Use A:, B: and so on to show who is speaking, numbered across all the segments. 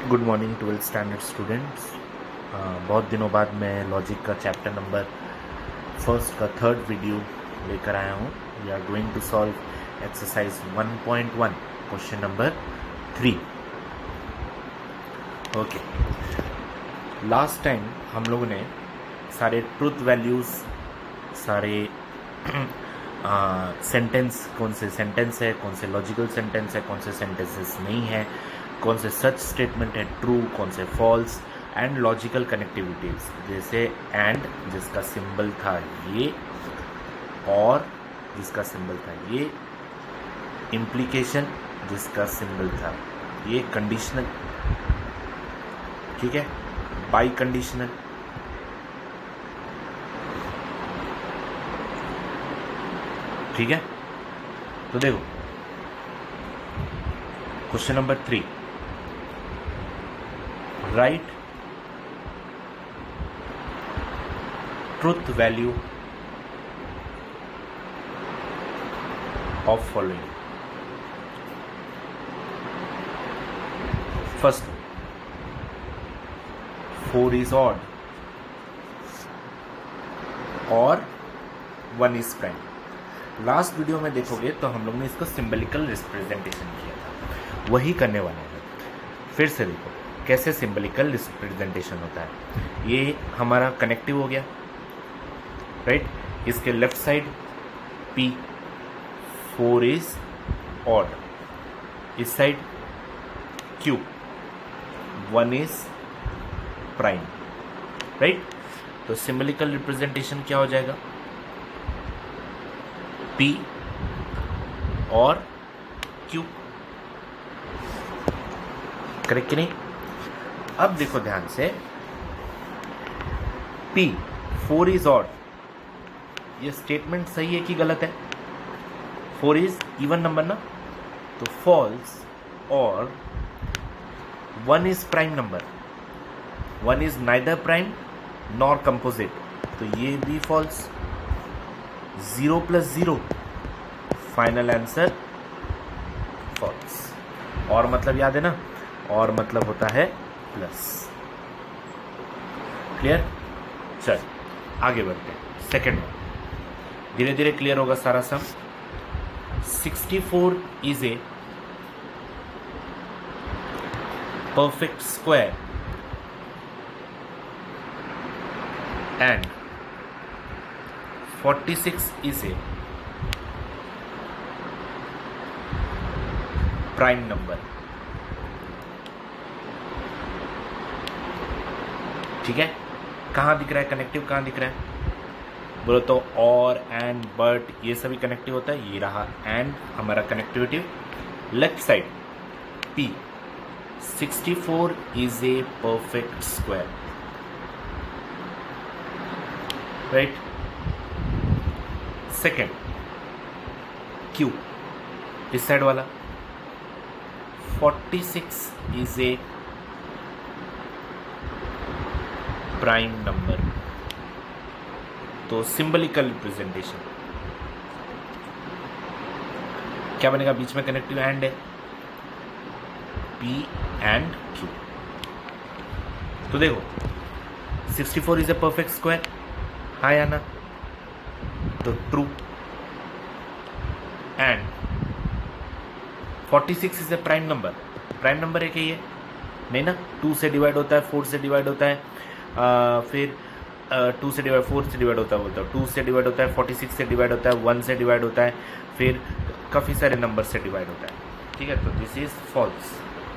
A: Good morning twelfth standard students. बहुत दिनों बाद मैं लॉजिक का चैप्टर नंबर फर्स्ट का थर्ड वीडियो लेकर आया हूँ। We are going to solve exercise 1.1 question number 3। Okay, last time हम लोगों ने सारे ट्रूथ वैल्यूज़, सारे सेंटेंस, कौन से सेंटेंस है, कौन से लॉजिकल सेंटेंस है, कौन से सेंटेंसेस नहीं है, कौन से सच स्टेटमेंट है ट्रू, कौन से फॉल्स, एंड लॉजिकल कनेक्टिविटीज जैसे एंड जिसका सिंबल था ये, और जिसका सिंबल था ये, इम्प्लीकेशन जिसका सिंबल था ये, कंडीशनल, ठीक है, बाई कंडीशनल, ठीक है। तो देखो question number 3, write truth value of following. First, 4 is odd और 1 इज प्राइम। लास्ट वीडियो में देखोगे तो हम लोग ने इसको सिंबलिकल रिप्रेजेंटेशन किया था, वही करने वाले हैं। फिर से देखो कैसे सिंबलिकल रिप्रेजेंटेशन होता है। ये हमारा कनेक्टिव हो गया, राइट। इसके left side P, 4 is odd, इस side Q, 1 is prime, right. तो सिंबलिकल रिप्रेजेंटेशन क्या हो जाएगा, P और Q, करेक्ट कि नहीं। अब देखो ध्यान से, P 4 इज ऑड, ये स्टेटमेंट सही है कि गलत है? 4 इज इवन नंबर ना, तो फॉल्स। और 1 is prime number, 1 is neither prime nor composite, तो ये भी फॉल्स। 0 + 0, final answer false. और मतलब याद है ना, और मतलब होता है प्लस। क्लियर? चल आगे बढ़ते हैं। सेकेंड वन, धीरे धीरे क्लियर होगा सारा sum. 64 is a perfect square and 46 is a prime number, ठीक है। कहाँ दिख रहा है कनेक्टिव, कहाँ दिख रहा है बोलो तो? और, एंड, बट, ये सभी कनेक्टिव होता है। ये रहा एंड हमारा connectivity. Left side P, 64 is a perfect square, right. Second Q, इस साइड वाला 46 इज ए प्राइम नंबर। तो सिंबलिकल रिप्रेजेंटेशन क्या बनेगा? बीच में कनेक्टिव एंड है, P एंड Q। तो देखो 64 इज ए परफेक्ट स्क्वायर, हाँ या ना? तो true. And 46 is a prime number, prime number है क्या ये? नहीं ना, 2 से डिवाइड होता है, 4 से डिवाइड होता है, फिर 2 से डिवाइड, 4 से डिवाइड होता है, बोलता है 2 से डिवाइड होता है, 46 से डिवाइड होता है, 1 से डिवाइड होता है, फिर काफ़ी सारे नंबर से डिवाइड होता है, ठीक है। तो दिस इज फॉल्स।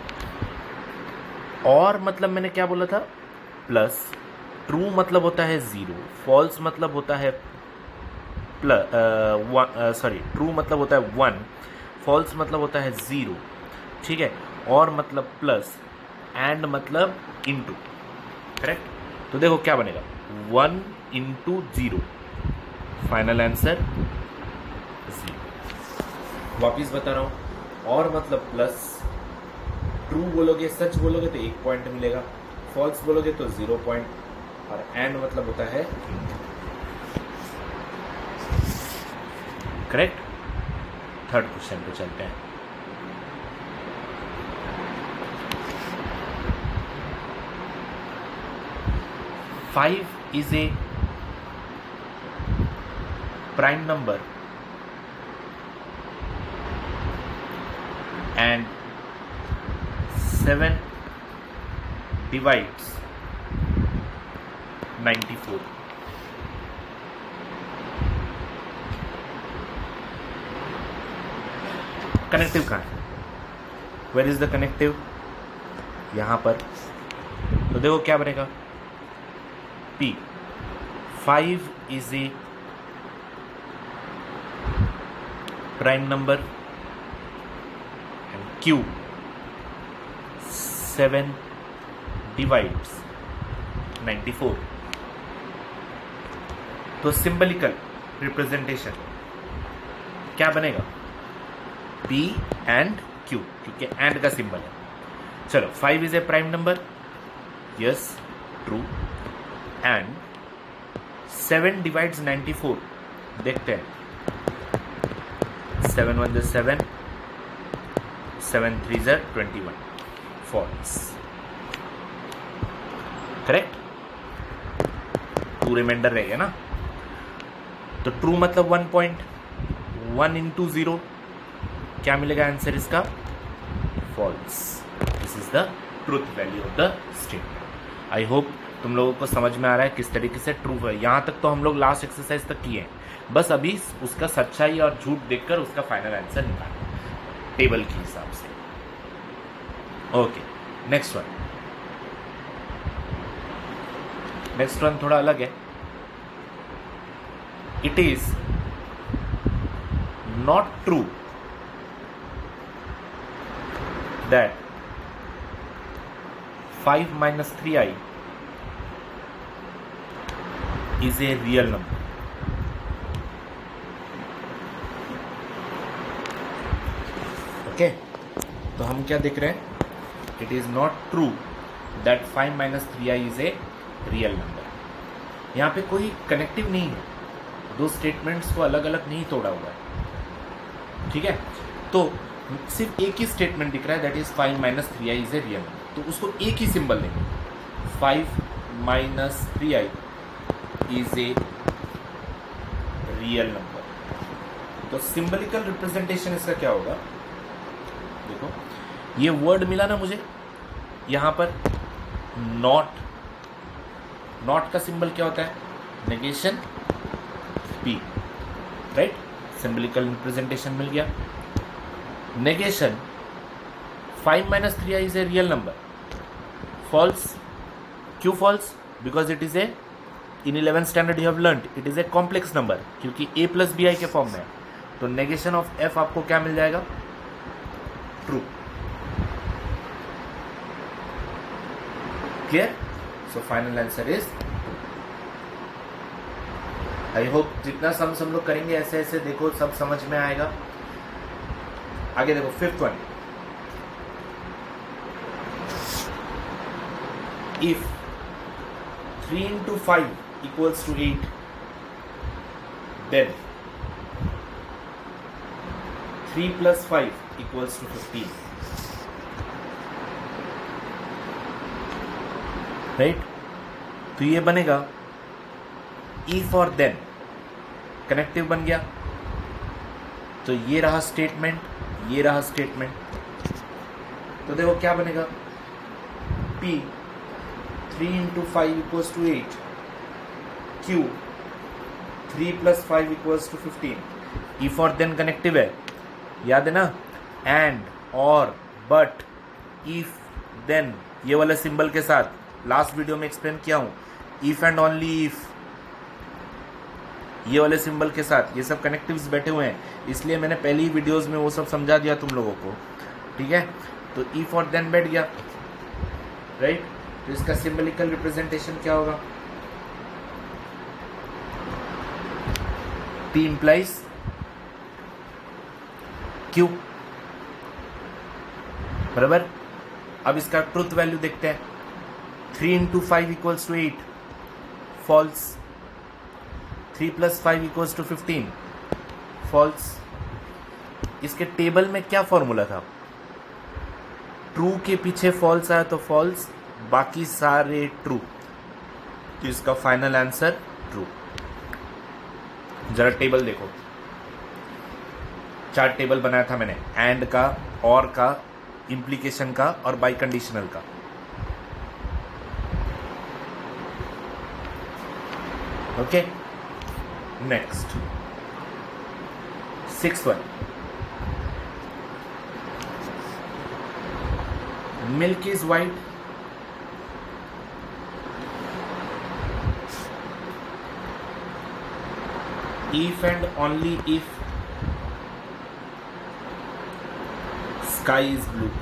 A: और मतलब मैंने क्या बोला था? प्लस। ट्रू मतलब होता है 0, फॉल्स मतलब होता है ट्रू मतलब होता है 1, फॉल्स मतलब होता है 0, ठीक है। और मतलब प्लस, एंड मतलब इनटू, करेक्ट। तो देखो क्या बनेगा, 1 × 0, फाइनल आंसर 0। वापिस बता रहा हूँ, और मतलब प्लस, ट्रू बोलोगे, सच बोलोगे तो 1 पॉइंट मिलेगा, फॉल्स बोलोगे तो 0 पॉइंट, और एंड मतलब होता है करेक्ट। थर्ड क्वेश्चन पे चलते हैं। 5 is a prime number and 7 divides 94. Connective कहाँ है? Where is the connective? यहां पर। तो देखो क्या बनेगा, P 5 is a prime number and Q 7 divides 94. तो सिंबलिकल रिप्रेजेंटेशन क्या बनेगा? P and Q, क्योंकि एंड का सिंबल है। चलो, 5 is a prime number, yes true, and 7 divides 94, देखते हैं। 7 1 is 7, 7 3 is 21, false. Correct? Two remainder रहेगा ना, तो ट्रू मतलब 1 पॉइंट, 1 into 0 क्या मिलेगा आंसर इसका? False. This is the truth value of the statement. I hope तुम लोगों को समझ में आ रहा है किस तरीके से ट्रू है। यहाँ तक तो हम लोग लास्ट एक्सरसाइज तक किए हैं, बस अभी उसका सच्चाई और झूठ देखकर उसका फाइनल आंसर निकालना टेबल के हिसाब से। Okay, next one. Next one थोड़ा अलग है। It is not true that 5 minus 3i is a real number. Okay, तो हम क्या देख रहे हैं? It is not true that 5 minus 3i is a real number. यहाँ पे कोई कनेक्टिव नहीं है, दो स्टेटमेंट्स को अलग अलग नहीं तोड़ा हुआ है। ठीक है, तो सिर्फ एक ही स्टेटमेंट दिख रहा है, that is 5 minus 3i is a real, तो उसको एक ही सिंबल देंगे, 5 minus 3i is a real number. तो सिंबलिकल रिप्रेजेंटेशन इसका क्या होगा? देखो, ये वर्ड मिला ना मुझे यहां पर, नॉट। नॉट का सिंबल क्या होता है? Negation P, right? Symbolical representation मिल गया। negation 5 minus 3i is a real number, false. क्यों false? because it is a, in 11th standard you have learnt, it is a complex number, क्योंकि a plus bi के form में है, तो negation of f आपको क्या मिल जाएगा? true. clear? so final answer is true. I hope जितना सम हम लोग करेंगे ऐसे ऐसे देखो सब समझ में आएगा। आगे देखो, fifth one. If 3 into 5 equals to 8, then 3 plus 5 equals to 15, right? तो ये बनेगा if और then, कनेक्टिव बन गया। तो ये रहा स्टेटमेंट, ये रहा स्टेटमेंट। तो देखो क्या बनेगा, P 3 into 5 equals to 8, Q 3 plus 5 equals to 15। if और then कनेक्टिव है, याद है ना? एंड, और, बट, if, then, ये वाला सिंबल के साथ लास्ट वीडियो में एक्सप्लेन किया हूं, if एंड ओनली if, ये वाले सिंबल के साथ ये सब कनेक्टिव्स बैठे हुए हैं, इसलिए मैंने पहली वीडियोस में वो सब समझा दिया तुम लोगों को। ठीक है, तो if और then बैठ गया, राइट? तो इसका सिंबलिकल रिप्रेजेंटेशन क्या होगा? P implies Q, बराबर। अब इसका ट्रुथ वैल्यू देखते हैं। 3 into 5 equals to 8, false. 3 plus 5 equals to 15, false. इसके टेबल में क्या फॉर्मूला था? ट्रू के पीछे फॉल्स आया तो फॉल्स, बाकी सारे ट्रू। तो इसका फाइनल आंसर ट्रू। जरा टेबल देखो, 4 टेबल बनाया था मैंने, एंड का, और का, इम्प्लीकेशन का और बाई कंडीशनल का। Okay, next 6th one, milk is white, if and only if sky is blue.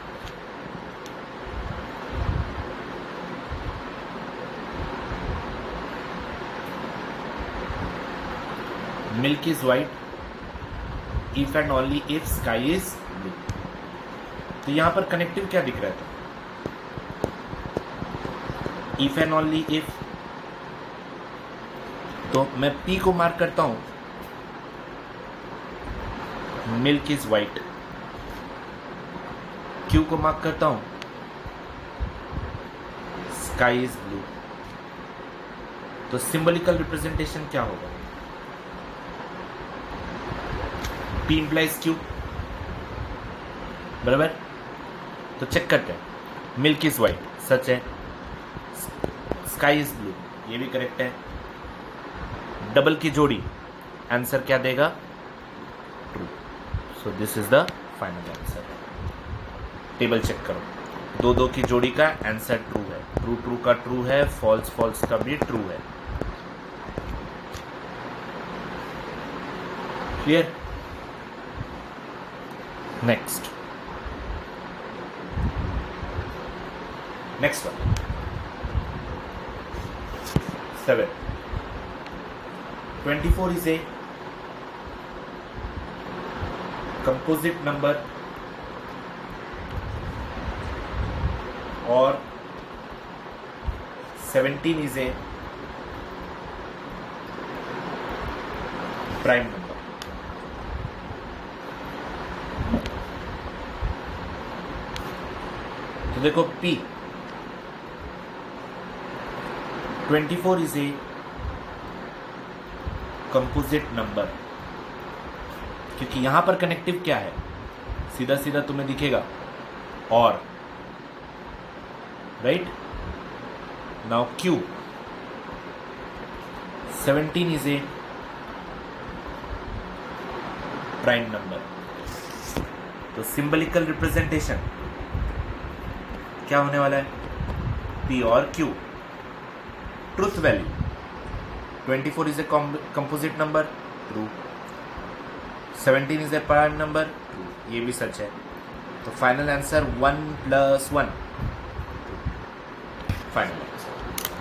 A: Milk is white if and only if sky is blue. तो यहां पर कनेक्टिव क्या दिख रहा था? if and only if, तो मैं P को मार्क करता हूं, मिल्क इज वाइट, Q को मार्क करता हूं, स्काई इज ब्लू। तो सिंबलिकल रिप्रेजेंटेशन क्या होगा? P इंप्लाइज Q, बराबर। तो चेक करते हैं, मिल्क इज वाइट सच है, स्काई इज ब्लू ये भी करेक्ट है, डबल की जोड़ी आंसर क्या देगा? True. So this is the final answer. Table check करो, 2-2 की जोड़ी का आंसर ट्रू है, ट्रू ट्रू का ट्रू है, फॉल्स फॉल्स का भी ट्रू है। Clear? Next one, 7, 24 is a composite number or 17 is a prime number. तो देखो P 24 is a composite number, क्योंकि यहां पर कनेक्टिव क्या है? सीधा सीधा तुम्हें दिखेगा और, right. Now Q 17 is a prime number. तो सिंबलिकल रिप्रेजेंटेशन क्या होने वाला है? P और Q, truth value 24 is a composite number, true. 17 is a prime number, true. ये भी सच है। तो final answer 1 + 1, final answer.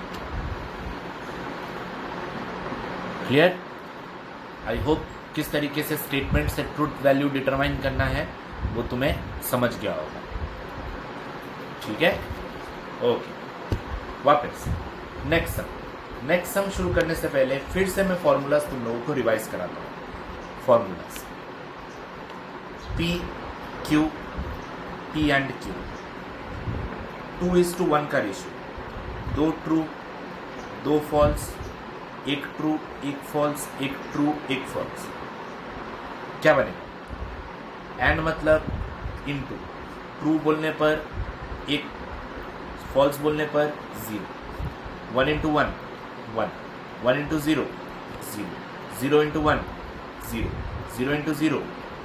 A: Clear? I hope किस तरीके से स्टेटमेंट से ट्रुथ वैल्यू डिटरमाइन करना है वो तुम्हें समझ गया होगा। ठीक है, ओके। वापस नेक्स्ट सम शुरू करने से पहले फिर से मैं फॉर्मूलाज तुम लोगों को रिवाइज कराता हूँ। Formulas P Q P and Q 2:1 का ratio, 2 true 2 false, 1 true 1 false, 1 true 1 false. क्या बनेगा? एंड मतलब इनटू, ट्रू बोलने पर 1, फॉल्स बोलने पर 0, 1 × 1 1, 1 × 0 0, 0 × 1 0, 0 × 0 0।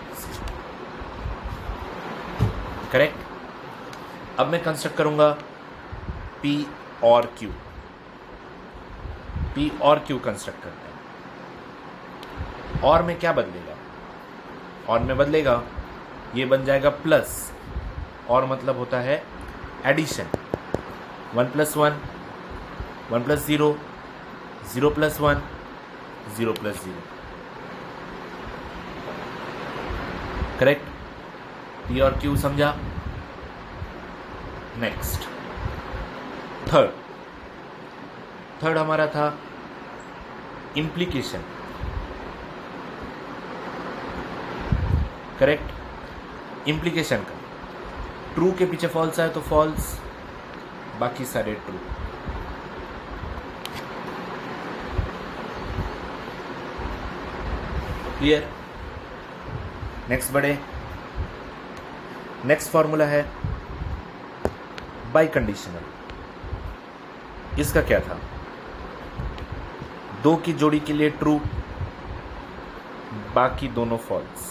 A: करेक्ट। अब मैं कंस्ट्रक्ट करूंगा P और Q। P और Q कंस्ट्रक्ट करते हैं। और में क्या बदलेगा? और में बदलेगा, ये बन जाएगा प्लस, और मतलब होता है एडिशन। 1 + 1 1 + 0 0 + 1 0 + 0। करेक्ट। P और Q समझा। नेक्स्ट थर्ड हमारा था इम्प्लीकेशन। करेक्ट। इम्प्लीकेशन का ट्रू के पीछे फॉल्स आए तो फॉल्स, बाकी सारे ट्रू। क्लियर? नेक्स्ट बढ़े। नेक्स्ट फॉर्मूला है बाई कंडीशनल। इसका क्या था? दो की जोड़ी के लिए ट्रू, बाकी दोनों फॉल्स।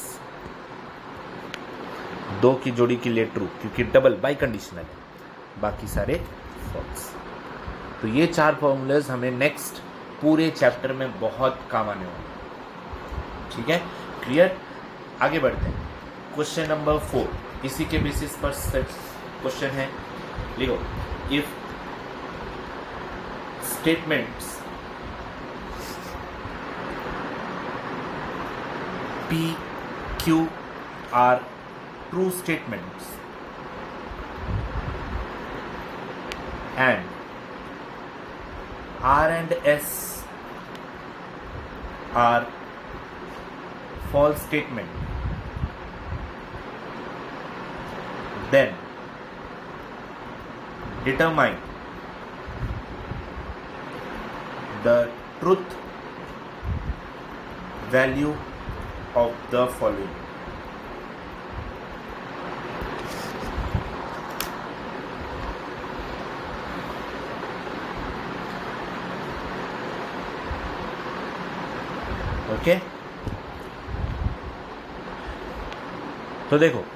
A: दो की जोड़ी के लिए ट्रू क्योंकि डबल बाई कंडीशनल है, बाकी सारे फॉल्स। तो ये चार फॉर्मूलाज हमें नेक्स्ट पूरे चैप्टर में बहुत काम आने वाले। ठीक है, क्लियर? आगे बढ़ते हैं। क्वेश्चन नंबर 4 इसी के बेसिस पर क्वेश्चन है। लिखो, if statements P, Q are true statements and R and S are false statement, then determine the truth value of the following. Okay, तो देखो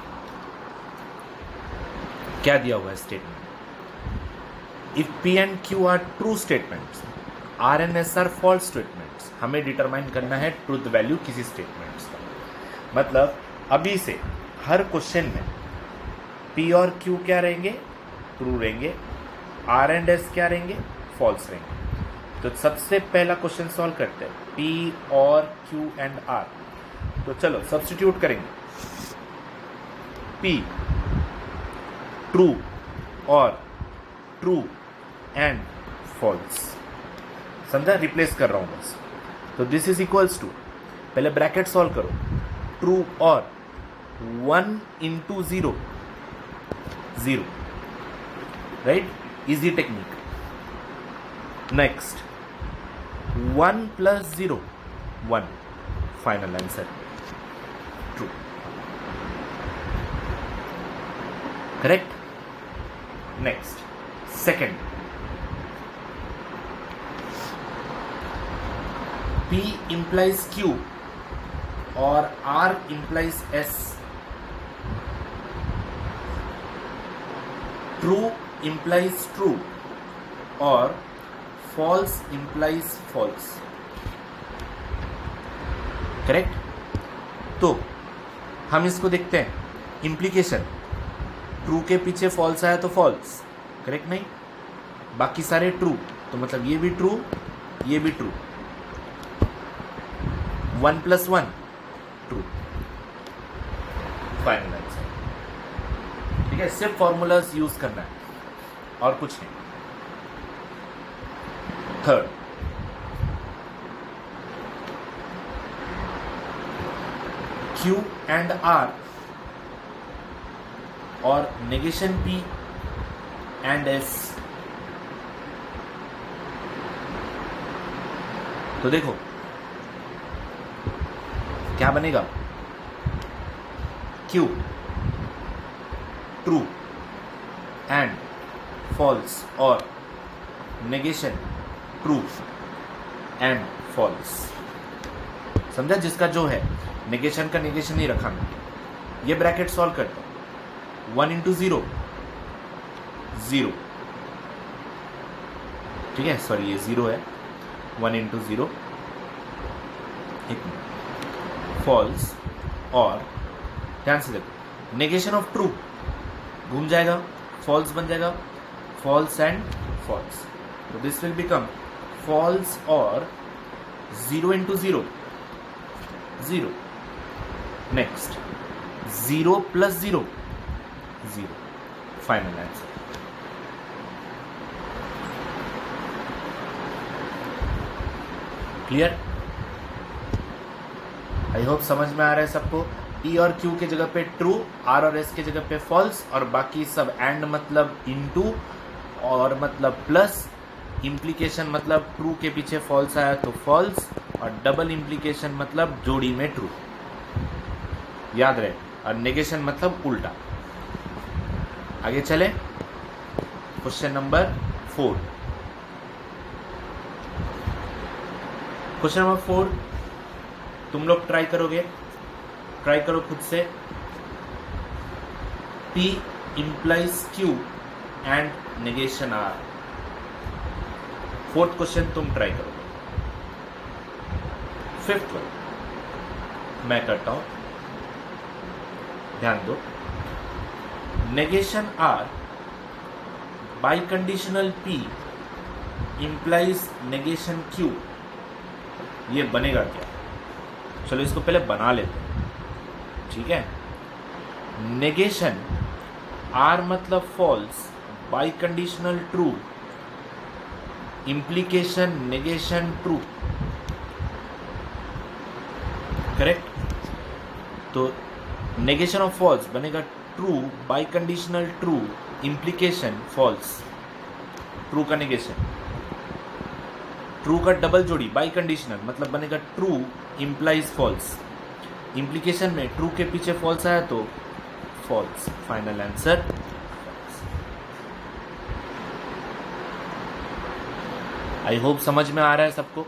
A: क्या दिया हुआ है statement. If P and Q are true statements, R and S are false statements. हमें determine करना है truth value किसी स्टेटमेंट्स का। मतलब अभी से हर क्वेश्चन में P और Q क्या रहेंगे? ट्रू रहेंगे। R and S क्या रहेंगे? फॉल्स रहेंगे। तो सबसे पहला क्वेश्चन सॉल्व करते हैं, P और Q एंड R। तो चलो सब्स्टिट्यूट करेंगे। P ट्रू और ट्रू एंड फॉल्स, समझा? रिप्लेस कर रहा हूं बस। तो दिस इज इक्वल्स टू, पहले ब्रैकेट सॉल्व करो, ट्रू और 1 into 0 0, राइट? Easy technique. Next 1 plus 0 1, final answer true. Correct? Next second, P implies Q और R implies S, true implies true और false implies false। करेक्ट? तो हम इसको देखते हैं, इम्प्लीकेशन। ट्रू के पीछे फॉल्स आया तो फॉल्स, करेक्ट? नहीं, बाकी सारे ट्रू, तो मतलब ये भी ट्रू, ये भी true. 1 plus 1 true, final answer. ठीक है, सिर्फ फॉर्मूलाज यूज करना है और कुछ नहीं। थर्ड, Q एंड R और नेगेशन P एंड S। तो देखो क्या बनेगा? Q ट्रू एंड फॉल्स और नेगेशन ट्रू एंड फॉल्स। समझा? जिसका जो है नेगेशन का नेगेशन ही रखा मैं। ये ब्रैकेट सॉल्व करता हूं, 1 into 0 0, ठीक है? सॉरी, ये 0 है। 1 into 0 फॉल्स और ध्यान से देखो, नेगेशन ऑफ ट्रू घूम जाएगा, फॉल्स बन जाएगा, फॉल्स एंड फॉल्स। तो दिस विल बिकम फॉल्स और 0 into 0 0। Next 0 plus 0 0, final answer. Clear? I hope समझ में आ रहा है सबको। P और Q के जगह पे ट्रू, R और S के जगह पे फॉल्स और बाकी सब एंड मतलब इनटू और मतलब प्लस, इम्प्लीकेशन मतलब ट्रू के पीछे फॉल्स आया तो फॉल्स, और डबल इम्प्लीकेशन मतलब जोड़ी में ट्रू, याद रहे, और नेगेशन मतलब उल्टा। आगे चले, क्वेश्चन नंबर 4। क्वेश्चन नंबर 4 तुम लोग ट्राई करोगे, ट्राई करो खुद से। P implies Q and negation R। Fourth question तुम ट्राई करोगे। फिफ्थ वन मैं करता हूं, ध्यान दो। Negation R biconditional P implies negation Q, ये बनेगा क्या? चलो इसको पहले बना लेते हैं, ठीक है। नेगेशन R मतलब false, biconditional true, implication negation true, correct. तो नेगेशन ऑफ फॉल्स बनेगा true, biconditional true, implication false, true का नेगेशन, ट्रू का डबल जोड़ी बाई कंडीशनल मतलब बनेगा ट्रू इम्प्लाइज फॉल्स, इम्प्लीकेशन में ट्रू के पीछे फॉल्स आया तो false, final answer false. I hope समझ में आ रहा है सबको।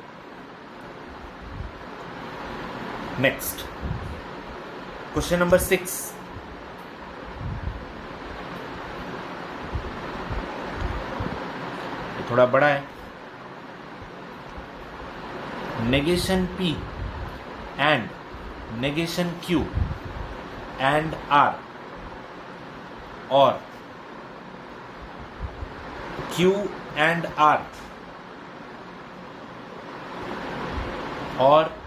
A: Next question number 6। ये थोड़ा बड़ा है। Negation P and negation Q and R और Q एंड R और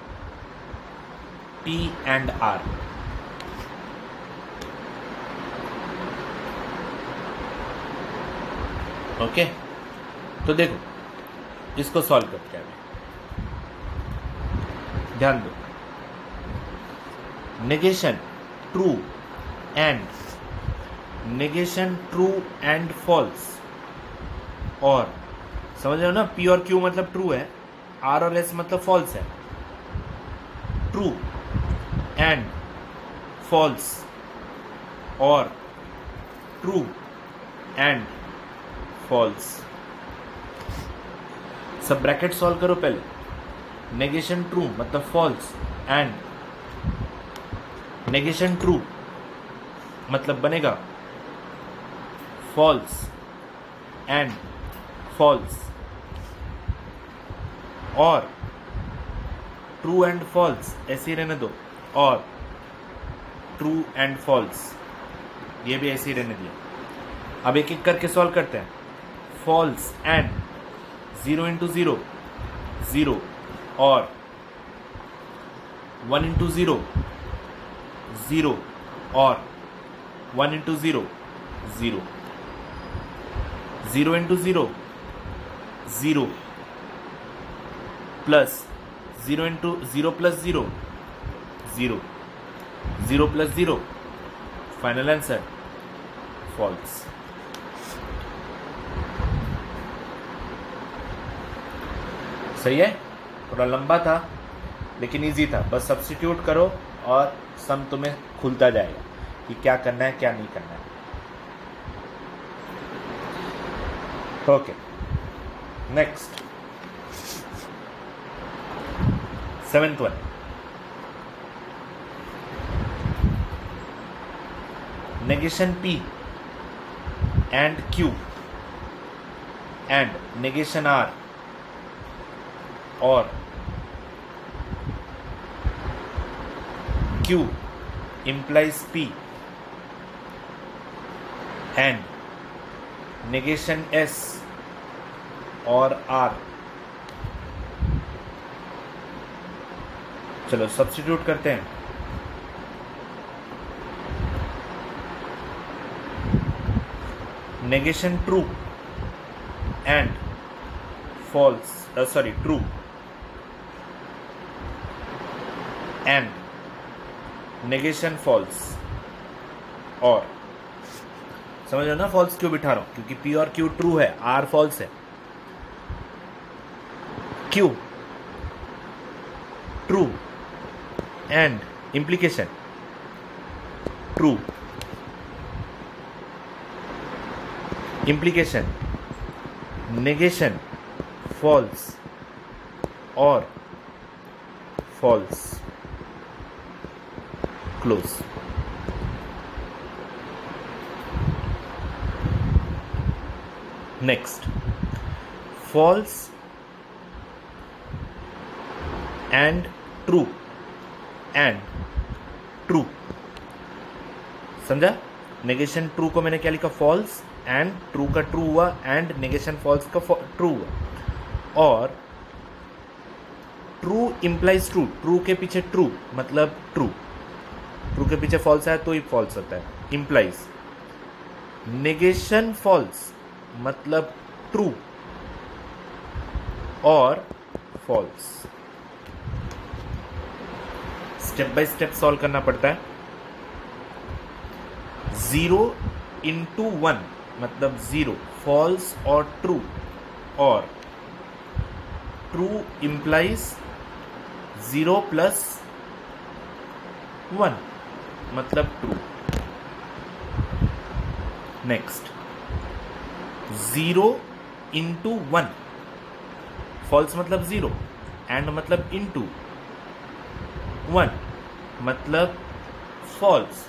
A: P एंड R। ओके, तो देखो इसको सॉल्व करते हैं। ध्यान दो, negation true and negation true and false, और समझ रहे हो ना, P और Q मतलब ट्रू है, R और S मतलब फॉल्स है। ट्रू एंड फॉल्स और ट्रू एंड फॉल्स, सब ब्रैकेट सॉल्व करो पहले। नेगेशन ट्रू मतलब फॉल्स एंड नेगेशन ट्रू मतलब बनेगा फॉल्स एंड फॉल्स, और ट्रू एंड फॉल्स ऐसे ही रहने दो, और ट्रू एंड फॉल्स ये भी ऐसे ही रहने दिया। अब एक एक करके सॉल्व करते हैं। फॉल्स एंड 0 इंटू 0 0, और 1 इंटू 0 0, और 1 into 0 0, 0 into 0 0, plus 0 into 0 plus 0 0, 0 plus 0, final answer false. सही है, थोड़ा लंबा था लेकिन इजी था, बस सब्स्टिट्यूट करो और सम तुम्हें खुलता जाएगा कि क्या करना है क्या नहीं करना है। Okay, next 7th one. Negation P and Q and negation R और Q implies P and negation S और R। चलो सब्स्टिट्यूट करते हैं। Negation true and false, sorry true and negation false, और समझ लो ना फॉल्स क्यों बिठा रहा हूं, क्योंकि P और Q ट्रू है, R फॉल्स है, Q, true, and implication, true, implication, negation, false or false, close. Next, false and true and true. समझा? नेगेशन ट्रू को मैंने क्या लिखा? फॉल्स, एंड ट्रू का ट्रू हुआ, एंड नेगेशन फॉल्स का ट्रू हुआ. और ट्रू इंप्लाइज ट्रू, ट्रू के पीछे ट्रू मतलब ट्रू, ट्रू के पीछे फॉल्स है तो ही फॉल्स होता है. इंप्लाइज नेगेशन फॉल्स मतलब ट्रू और false. Step by step solve करना पड़ता है. 0 into 1 मतलब 0, फॉल्स और ट्रू, और ट्रू इंप्लाइज 0 plus 1 मतलब ट्रू. नेक्स्ट, 0 into 1, फॉल्स मतलब 0, एंड मतलब into 1 मतलब फॉल्स,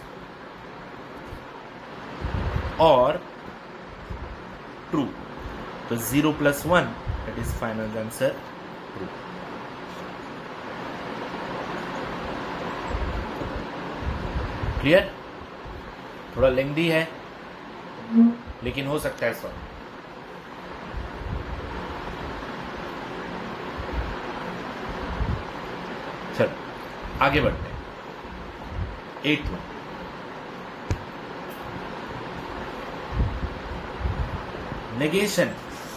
A: और ट्रू. तो 0 plus 1, that is final answer, true. Clear? थोड़ा लेंथी है लेकिन हो सकता है सॉल्व. चलो आगे बढ़ते हैं. 8th one, negation,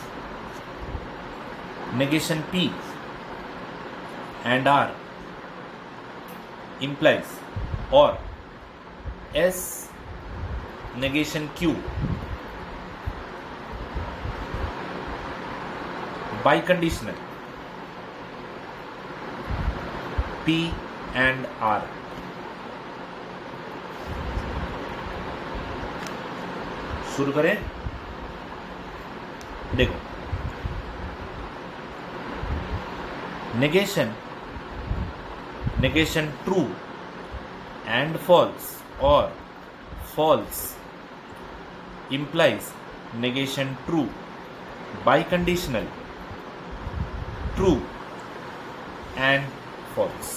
A: negation P and R implies, or S negation Q, biconditional P and R. शुरू करें. देखो, negation, negation true and false और false implies negation true, biconditional true and false.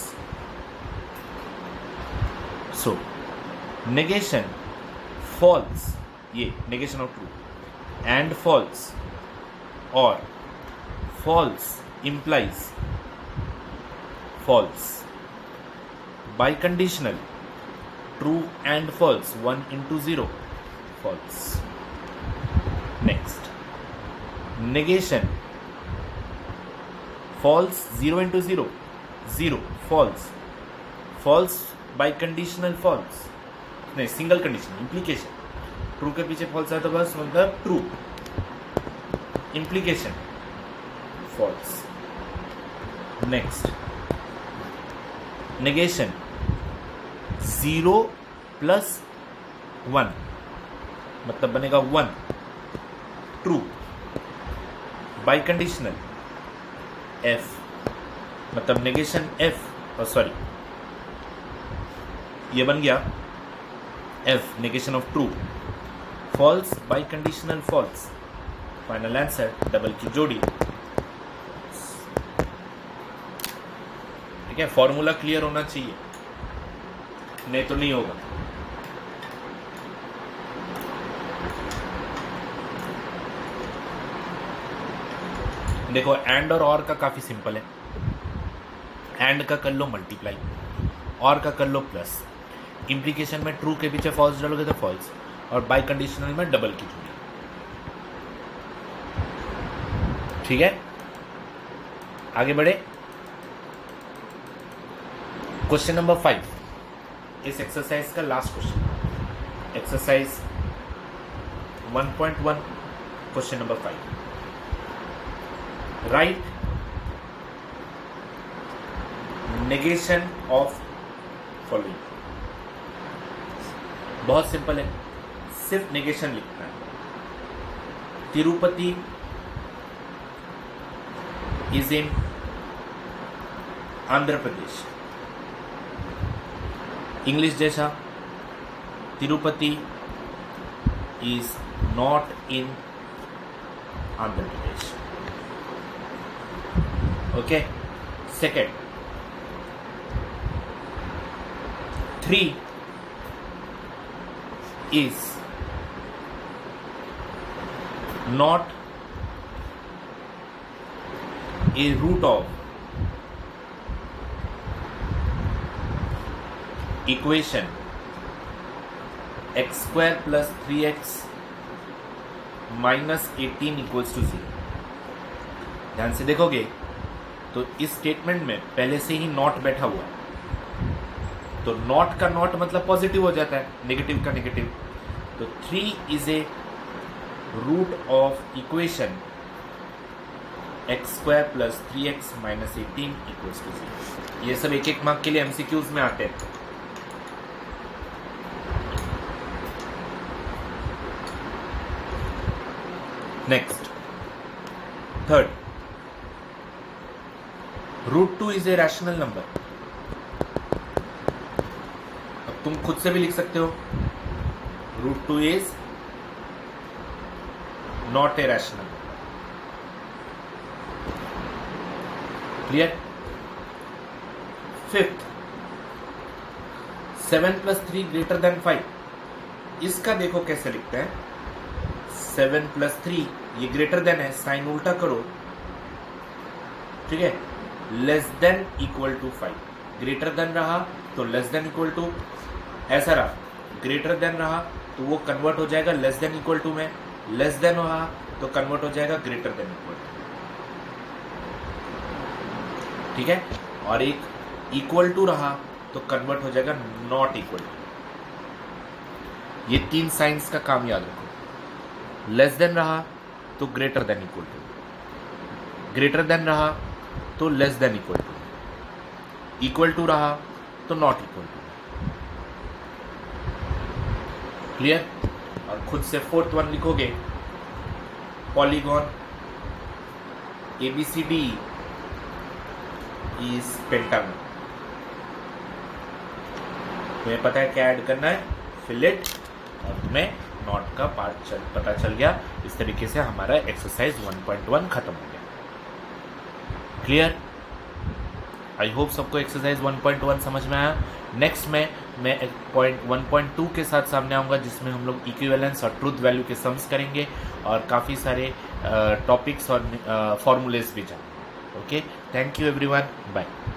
A: So negation false, ये negation of true and false, or false implies false. Biconditional true and false, 1 into 0, false. Next, negation false, 0 into 0, 0, false. False biconditional false, नहीं single condition. Implication, true के पीछे false है तो बस मतलब true. Implication false. Next, negation 0 plus 1 मतलब बनेगा 1, true. Biconditional F मतलब नेगेशन F, सॉरी ये बन गया F negation of true. False biconditional false. Final answer double की जोड़ी. ठीक है, फॉर्मूला क्लियर होना चाहिए, नहीं तो नहीं होगा. देखो, एंड और का काफी सिंपल है. एंड का कर लो मल्टीप्लाई, और का कर लो प्लस. इम्प्लीकेशन में ट्रू के पीछे फॉल्स डालोगे तो फॉल्स, और बाई कंडीशनल में डबल की जोड़ी. ठीक है, आगे बढ़े. क्वेश्चन नंबर 5, इस एक्सरसाइज का last question, exercise 1.1, question number 5. Right negation of following. बहुत सिंपल है, सिर्फ नेगेशन लिखना है। Tirupati is in Andhra Pradesh. English जैसा, Tirupati is not in Andhra Pradesh. Okay, second, 3 is not a root of equation x square plus 3x minus 18 equals to 0। ध्यान से देखोगे तो इस स्टेटमेंट में पहले से ही नॉट बैठा हुआ है, तो नॉट का नॉट मतलब पॉजिटिव हो जाता है, नेगेटिव का नेगेटिव। तो 3 is a root of equation x square plus 3x minus 18 equals to 0। ये सब एक एक मार्क के लिए एमसीक्यूज में आते हैं। Next, third, √2 is a rational number. तुम खुद से भी लिख सकते हो, √2 is not a rational. Clear? Fifth, 7 + 3 > 5। इसका देखो कैसे लिखते हैं। 7 + 3 ये ग्रेटर देन है, साइन उल्टा करो, ठीक है। Less than equal to 5, greater than रहा तो लेस देन इक्वल टू, ऐसा रहा ग्रेटर देन रहा तो वो कन्वर्ट हो जाएगा लेस देन इक्वल टू में, लेस देन रहा तो कन्वर्ट हो जाएगा ग्रेटर देन इक्वल टू, ठीक है। और एक इक्वल टू रहा तो कन्वर्ट हो जाएगा नॉट इक्वल टू। ये 3 साइंस का काम याद रखो। लेस देन रहा तो greater than equal to, greater than रहा तो less than equal to, equal to रहा तो नॉट इक्वल टू। क्लियर? और खुद से 4th वन लिखोगे, पॉलीगॉन ABCD इज पेंटागन। तुम्हें पता है क्या ऐड करना है, फिलेट, और तुम्हें नॉट का पार्ट पता चल गया। इस तरीके से हमारा एक्सरसाइज 1.1 खत्म हो गया। क्लियर? आई होप सबको एक्सरसाइज 1.1 समझ में आया। नेक्स्ट में मैं 1.2 के साथ सामने आऊँगा, जिसमें हम लोग इक्विवेलेंस और ट्रूथ वैल्यू के सम्स करेंगे और काफ़ी सारे टॉपिक्स और फॉर्मूलेस भी जानेंगे। Okay, thank you everyone, bye.